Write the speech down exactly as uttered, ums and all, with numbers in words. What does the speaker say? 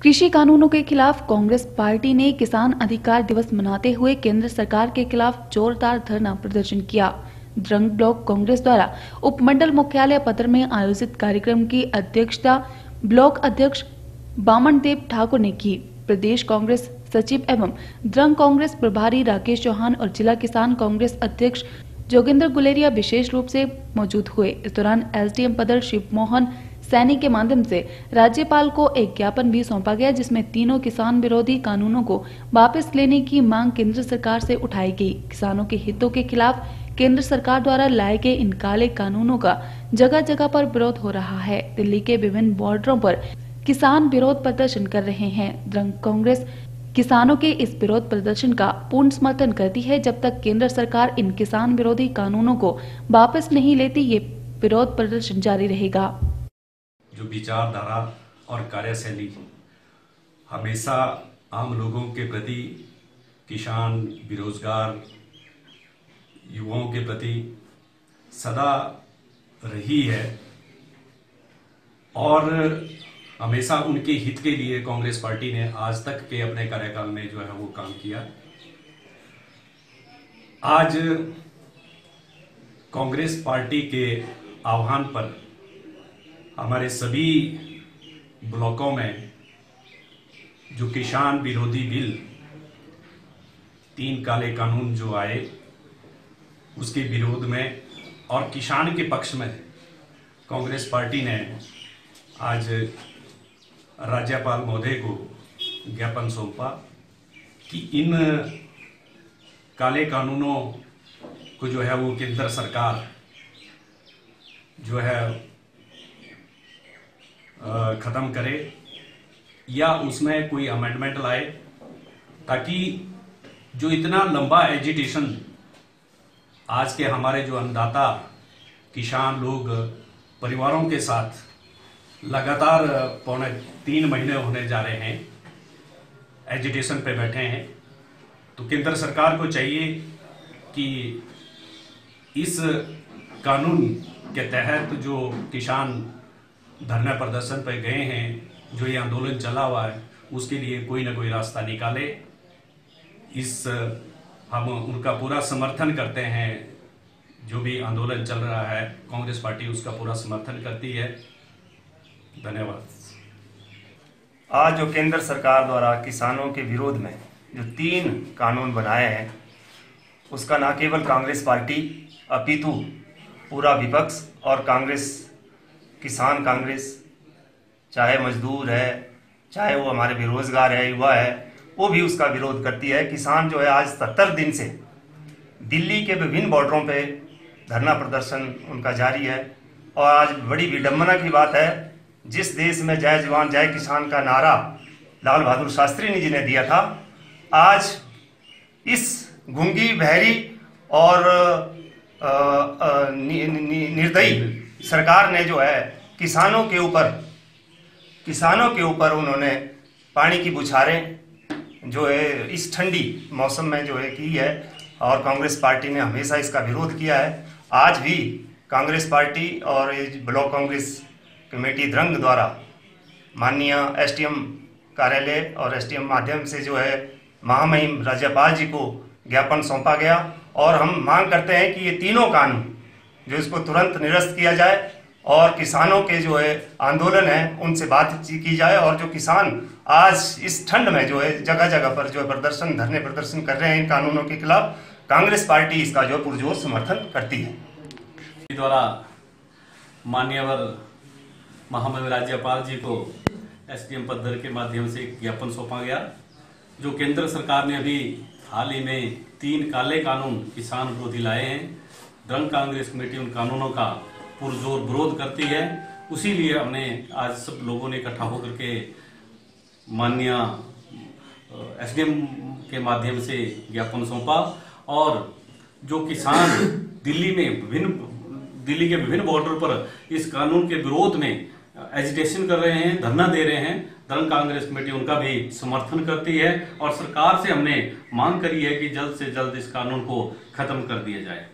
कृषि कानूनों के खिलाफ कांग्रेस पार्टी ने किसान अधिकार दिवस मनाते हुए केंद्र सरकार के खिलाफ जोरदार धरना प्रदर्शन किया। द्रंग ब्लॉक कांग्रेस द्वारा उपमंडल मुख्यालय पतर में आयोजित कार्यक्रम की अध्यक्षता ब्लॉक अध्यक्ष बामन देव ठाकुर ने की। प्रदेश कांग्रेस सचिव एवं द्रंग कांग्रेस प्रभारी राकेश चौहान और जिला किसान कांग्रेस अध्यक्ष जोगिंदर गुलेरिया विशेष रूप से मौजूद हुए। इस दौरान एसडीएम पदर शिव मोहन सैनी के माध्यम से राज्यपाल को एक ज्ञापन भी सौंपा गया, जिसमें तीनों किसान विरोधी कानूनों को वापस लेने की मांग केंद्र सरकार से उठाई गई। किसानों के हितों के खिलाफ केंद्र सरकार द्वारा लाए गए इन काले कानूनों का जगह जगह पर विरोध हो रहा है। दिल्ली के विभिन्न बॉर्डरों पर किसान विरोध प्रदर्शन कर रहे हैं। द्रंग कांग्रेस किसानों के इस विरोध प्रदर्शन का पूर्ण समर्थन करती है। जब तक केंद्र सरकार इन किसान विरोधी कानूनों को वापस नहीं लेती, ये विरोध प्रदर्शन जारी रहेगा। जो विचारधारा और कार्यशैली हमेशा आम लोगों के प्रति, किसान, बेरोजगार युवाओं के प्रति सदा रही है और हमेशा उनके हित के लिए कांग्रेस पार्टी ने आज तक के अपने कार्यकाल में जो है वो काम किया। आज कांग्रेस पार्टी के आह्वान पर हमारे सभी ब्लॉकों में जो किसान विरोधी बिल, तीन काले कानून जो आए, उसके विरोध में और किसान के पक्ष में कांग्रेस पार्टी ने आज राज्यपाल महोदय को ज्ञापन सौंपा कि इन काले कानूनों को जो है वो केंद्र सरकार जो है खत्म करे या उसमें कोई अमेंडमेंट लाए, ताकि जो इतना लंबा एजिटेशन आज के हमारे जो अन्नदाता किसान लोग परिवारों के साथ लगातार पौने तीन महीने होने जा रहे हैं, एजिटेशन पे बैठे हैं, तो केंद्र सरकार को चाहिए कि इस कानून के तहत जो किसान धरना प्रदर्शन पर गए हैं, जो ये आंदोलन चला हुआ है, उसके लिए कोई ना कोई रास्ता निकाले। इस हम उनका पूरा समर्थन करते हैं। जो भी आंदोलन चल रहा है, कांग्रेस पार्टी उसका पूरा समर्थन करती है। धन्यवाद। आज जो केंद्र सरकार द्वारा किसानों के विरोध में जो तीन कानून बनाए हैं, उसका न केवल कांग्रेस पार्टी अपितु पूरा विपक्ष और कांग्रेस, किसान कांग्रेस, चाहे मजदूर है, चाहे वो हमारे बेरोजगार है, युवा है, वो भी उसका विरोध करती है। किसान जो है आज सत्तर दिन से दिल्ली के विभिन्न बॉर्डरों पे धरना प्रदर्शन उनका जारी है। और आज बड़ी विडंबना की बात है, जिस देश में जय जवान जय किसान का नारा लाल बहादुर शास्त्री जी ने दिया था, आज इस गूंगी, बहरी और निर्दयी सरकार ने जो है किसानों के ऊपर किसानों के ऊपर उन्होंने पानी की बुछारें जो है इस ठंडी मौसम में जो है की है। और कांग्रेस पार्टी ने हमेशा इसका विरोध किया है। आज भी कांग्रेस पार्टी और ब्लॉक कांग्रेस कमेटी द्रंग द्वारा माननीय एसडीएम कार्यालय और एसडीएम माध्यम से जो है महामहिम राज्यपाल जी को ज्ञापन सौंपा गया। और हम मांग करते हैं कि ये तीनों कानून जो इसको तुरंत निरस्त किया जाए और किसानों के जो है आंदोलन है उनसे बातचीत की जाए। और जो किसान आज इस ठंड में जो है जगह जगह पर जो है प्रदर्शन धरने प्रदर्शन कर रहे हैं इन कानूनों के खिलाफ, कांग्रेस पार्टी इसका जो पुरजोर समर्थन करती है। द्वारा माननीय महामहिम राज्यपाल जी को एसडीएम पदर के माध्यम से ज्ञापन सौंपा गया। जो केंद्र सरकार ने अभी हाल ही में तीन काले कानून किसान विरोधी लाए हैं, द्रंग कांग्रेस कमेटी उन कानूनों का पुरजोर विरोध करती है। उसी लिए हमने आज सब लोगों ने इकट्ठा होकर के माननीय एसडीएम के माध्यम से ज्ञापन सौंपा। और जो किसान दिल्ली में विभिन्न दिल्ली के विभिन्न बॉर्डर पर इस कानून के विरोध में एजिटेशन कर रहे हैं, धरना दे रहे हैं, द्रंग कांग्रेस कमेटी उनका भी समर्थन करती है। और सरकार से हमने मांग करी है कि जल्द से जल्द इस कानून को खत्म कर दिया जाए।